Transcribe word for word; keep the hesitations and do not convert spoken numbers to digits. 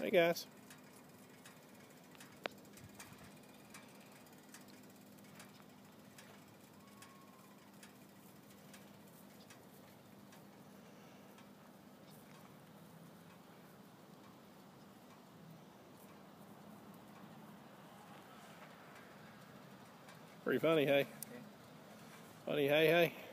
Hey guys. Pretty funny, hey? Funny, hey, hey.